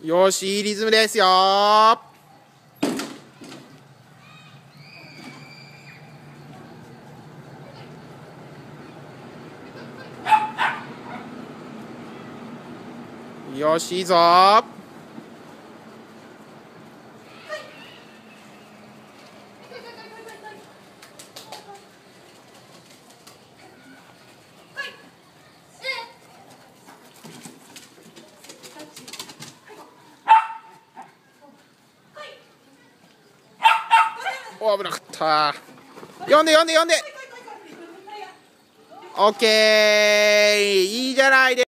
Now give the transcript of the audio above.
よし、いいリズムですよ。よし、いいぞ。お、危なかった。読んで。オッケー、いいじゃないですか。